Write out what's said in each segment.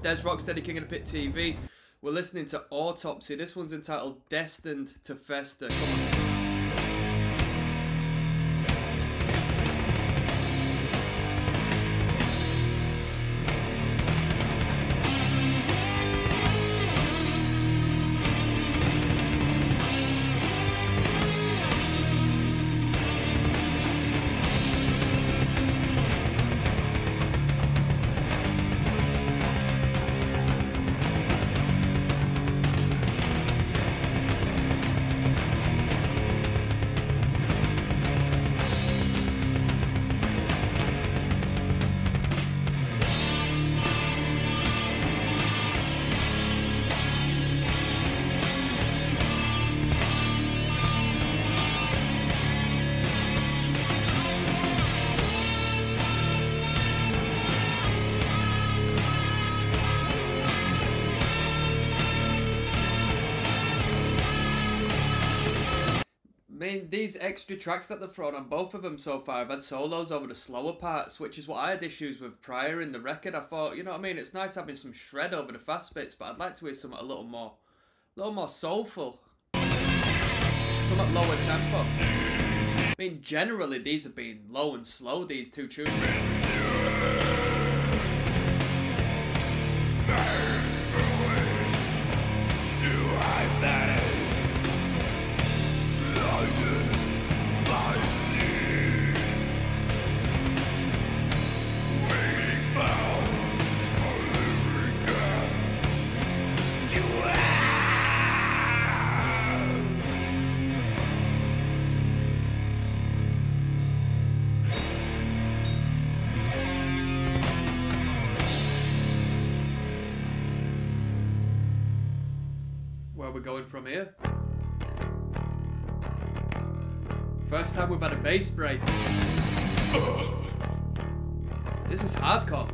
There's Rocksteady King of the Pit TV. We're listening to Autopsy. This one's entitled Destined to Fester. Come on. I mean, these extra tracks that they've thrown on, both of them so far, have had solos over the slower parts, which is what I had issues with prior in the record. I thought, you know what I mean, it's nice having some shred over the fast bits, but I'd like to hear something a little more soulful. Something lower tempo. I mean, generally, these have been low and slow, these two tunes. Where we're going from here. First time we've had a bass break. This is hardcore.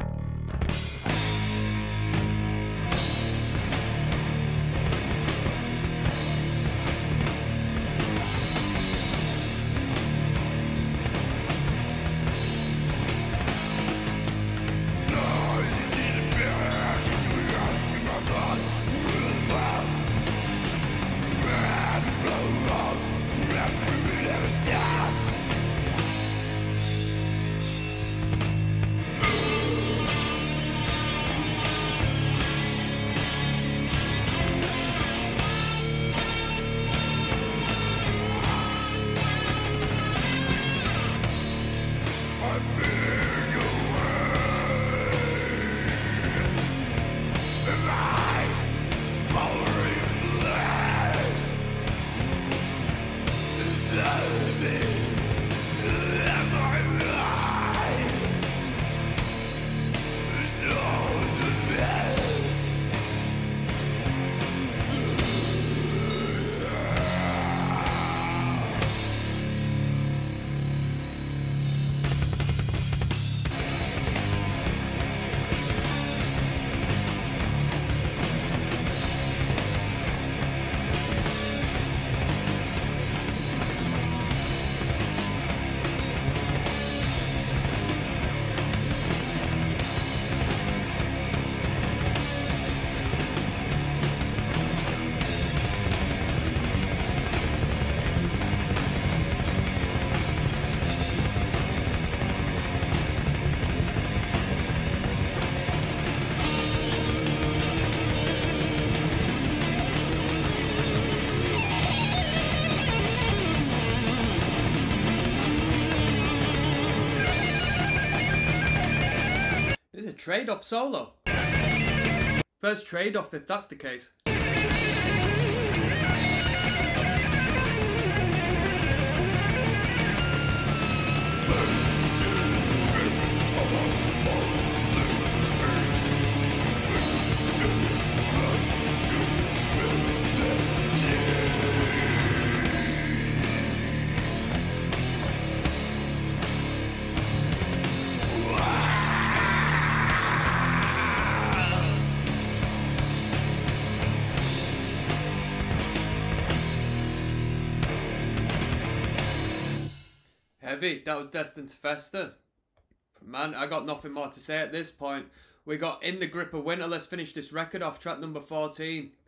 Trade-off solo. First trade-off if that's the case. Heavy. That was Destined to Fester. Man, I got nothing more to say at this point. We got In the Grip of Winter. Let's finish this record off. Track number 14.